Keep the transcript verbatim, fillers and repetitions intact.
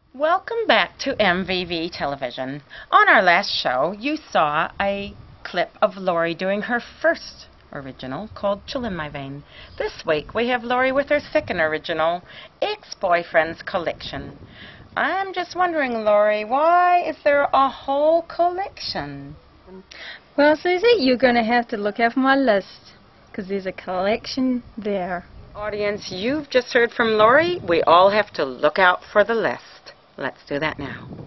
Welcome back to M V V Television. On our last show, you saw a clip of Lori doing her first original called Chill in My Vein. This week, we have Lori with her second original, Exboyfriends Collection. I'm just wondering, Lori, why is there a whole collection? Well, Susie, you're going to have to look out for my list, because there's a collection there. Audience, you've just heard from Lori. We all have to look out for the list. Let's do that now.